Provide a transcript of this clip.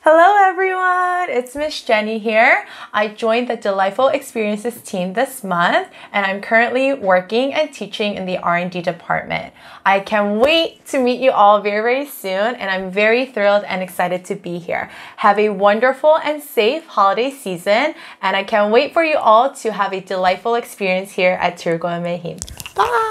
Hello everyone, it's Miss Jenny here. I joined the Delightful Experiences team this month and I'm currently working and teaching in the R&D department. I can't wait to meet you all very soon and I'm very thrilled and excited to be here. Have a wonderful and safe holiday season and I can't wait for you all to have a delightful experience here at 즐거움의힘. Bye!